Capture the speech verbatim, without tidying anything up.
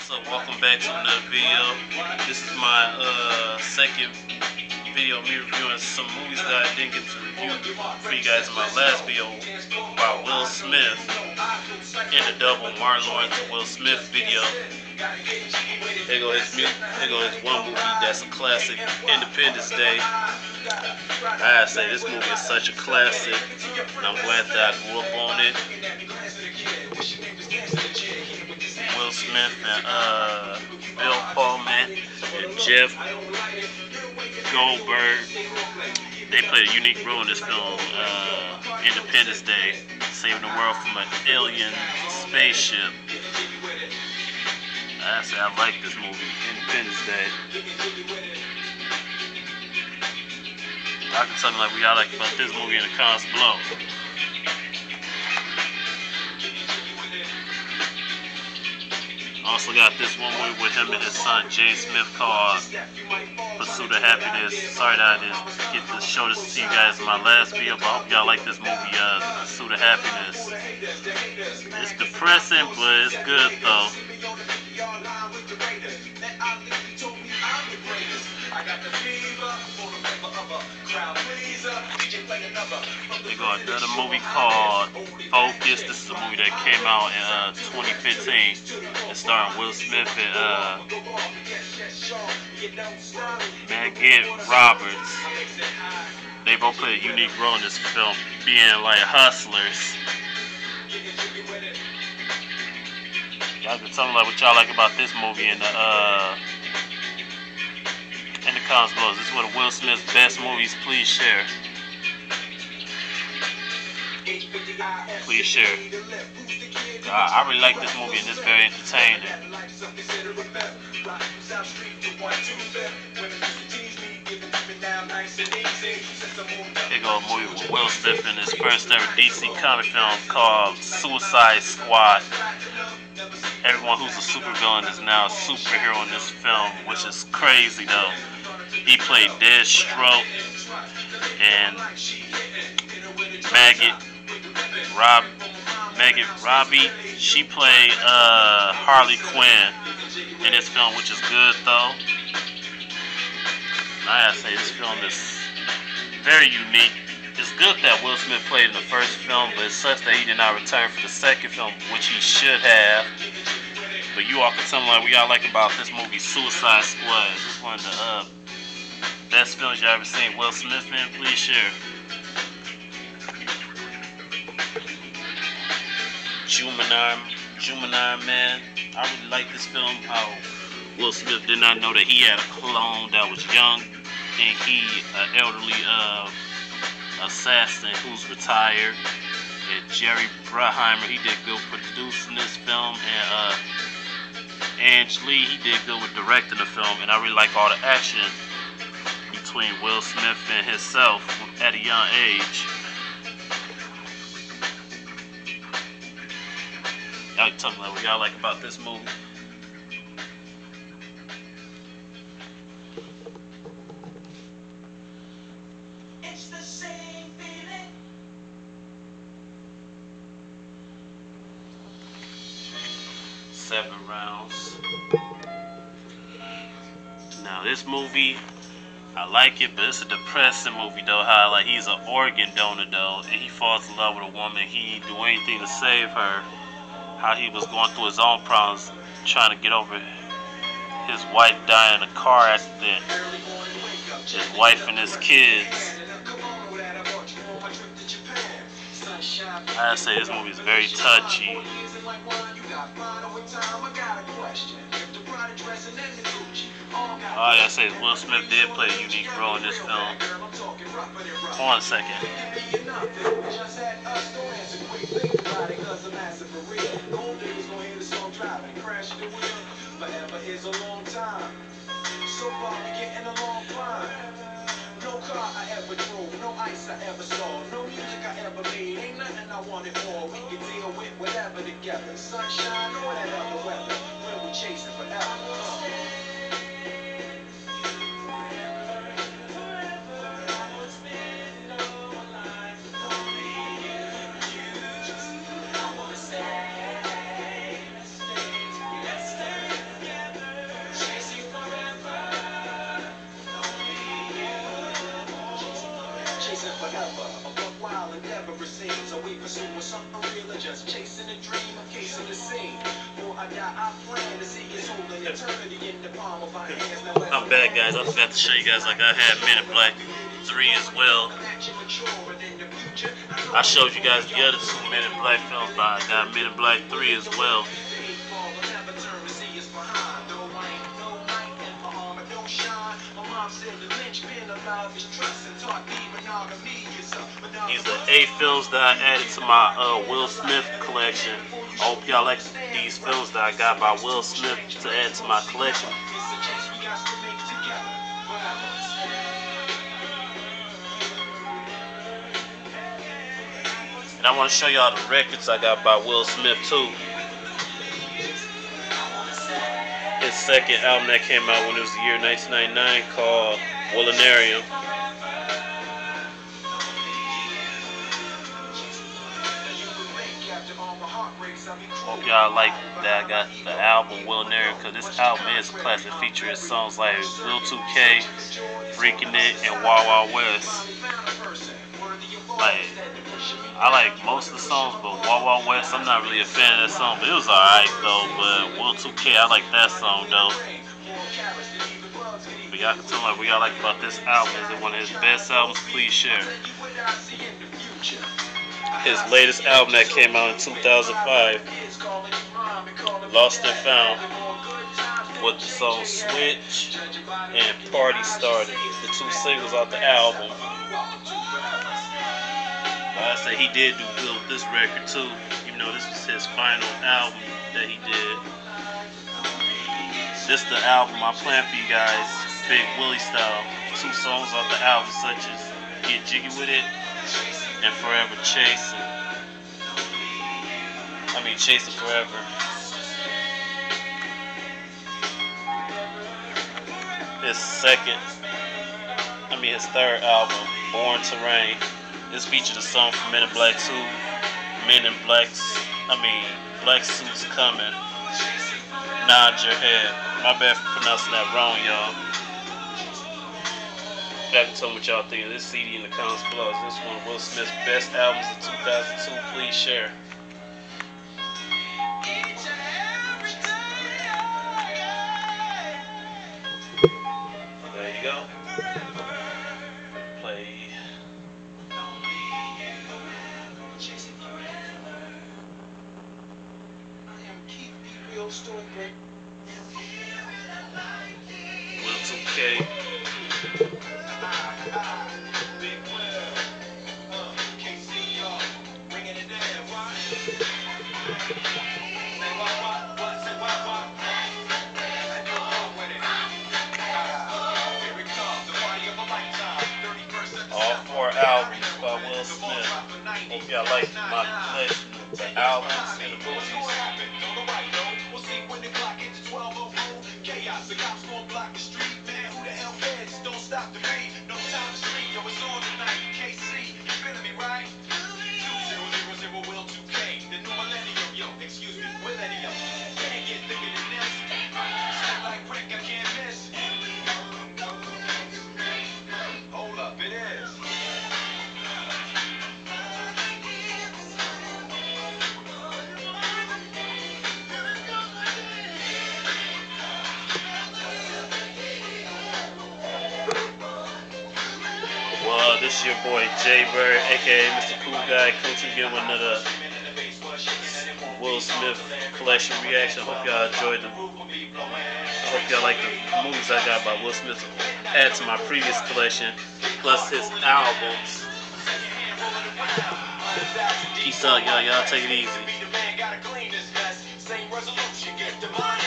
what's up? Welcome back to another video. This is my uh, second video of me reviewing some movies that I didn't get to review for you guys in my last video about Will Smith in the double Martin Lawrence to Will Smith video. Here go his music. Here go his one movie that's a classic, Independence Day. I gotta say, this movie is such a classic, and I'm glad that I grew up on it. Will Smith and uh, Bill Pullman and Jeff Goldberg, they played a unique role in this film, uh, Independence Day, saving the world from an alien spaceship. I say I like this movie, Independence Day. I can tell me like what y'all like about this movie in the comments below. Also got this one movie with him and his son Jay Smith called Pursuit of Happiness. Sorry that I didn't get to show this to you guys in my last video, but I hope y'all like this movie, uh, Pursuit of Happiness. It's depressing, but it's good though. They got another movie called Focus. This is a movie that came out in uh, twenty fifteen. It's starring Will Smith and uh, Maggie Roberts. They both play a unique role in this film, being like hustlers. Y'all can tell me like what y'all like about this movie in the uh, in the comments below. This is one of Will Smith's best movies. Please share. Please share. I, I really like this movie and it's very entertaining. Here go a movie with Will Smith in his first ever D C comic film called Suicide Squad. Everyone who's a supervillain is now a superhero in this film, which is crazy though. He played Deathstroke and Maggot Rob Maggot Robbie. She played uh, Harley Quinn in this film, which is good though. I gotta say this film is very unique. It's good that Will Smith played in the first film, but it sucks that he did not return for the second film, which he should have. But you all can tell me like what y'all like about this movie, Suicide Squad. This is one of the uh, best films y'all ever seen. Will Smith, man, please share. Gemini, Gemini, man. I really like this film. How Will Smith did not know that he had a clone that was young, and he, an uh, elderly uh, assassin who's retired. And Jerry Bruckheimer, he did good producing this film, and uh, Ange Lee, he did good with directing the film. And I really like all the action between Will Smith and himself at a young age. Y'all tell me like what y'all like about this movie. It's the same feeling. Seven rounds. Now this movie, I like it, but it's a depressing movie though. How like he's an organ donor though, and he falls in love with a woman. He didn't do anything to save her. How he was going through his own problems, trying to get over his wife dying in a car accident, his wife and his kids. I gotta say this movie is very touchy. All I gotta say is Will Smith did play a unique role in this film. One second. So far we getting along fine. No car I ever drove, no ice I ever saw, no music I ever made, ain't nothing I wanted for. We can deal with whatever together, sunshine or that other weather, when we chasing forever. I'm back, guys. I forgot to show you guys, like, I had Men in Black three as well. I showed you guys the other two Men in Black films, but I got Men in Black three as well. These are eight films that I added to my uh, Will Smith collection. I hope y'all like these films that I got by Will Smith to add to my collection. And I want to show y'all the records I got by Will Smith too. His second album that came out when it was the year nineteen ninety-nine called Willinarium. Hope y'all like that I got the album Willinarium, because this album is a classic, featuring songs like Will two K, Freaking It, and Wild Wild West. Like, I like most of the songs, but Wild Wild West, I'm not really a fan of that song, but it was alright though. But Will two K, I like that song though. But y'all can tell me what y'all like about this album. Is it one of his best albums? Please share. His latest album that came out in two thousand five, Lost and Found, with the song Switch and Party Started, the two singles off the album. Like I said, he did do good with this record too, even though this was his final album that he did. This is the album I planned for you guys, Big Willie style. Two songs off the album such as Get Jiggy With It and Forever Chasing. I mean Chasing Forever. His second, I mean his third album, Born to Reign. This featured a song from Men in Black two, Men in Black's, I mean Black Suits Coming, Nod Your Head. My bad for pronouncing that wrong, y'all. Y'all can tell me what y'all think of this C D in the comments below. Is this one of Will Smith's best albums of two thousand two? Please share. There you go. Play. Will two K. All four albums by Will Smith. Hope y'all like my collection of the albums and the movies. The cops gon' block the street, man. Who the hell cares? Don't stop the beat. No time to street. Yo, it's on tonight. K C, you feeling me, right? two zero zero zero Will two K. The new millennium, yo. Excuse me, millennium. Can't get thicker than this. Step like brick, I can't miss. Hold up, it is. Well, this is your boy Jay Bird, aka Mister Cool Guy, coming to you with another Will Smith collection reaction. I hope y'all enjoyed them. I hope y'all like the movies I got by Will Smith to add to my previous collection, plus his albums. Peace out, y'all. Y'all take it easy.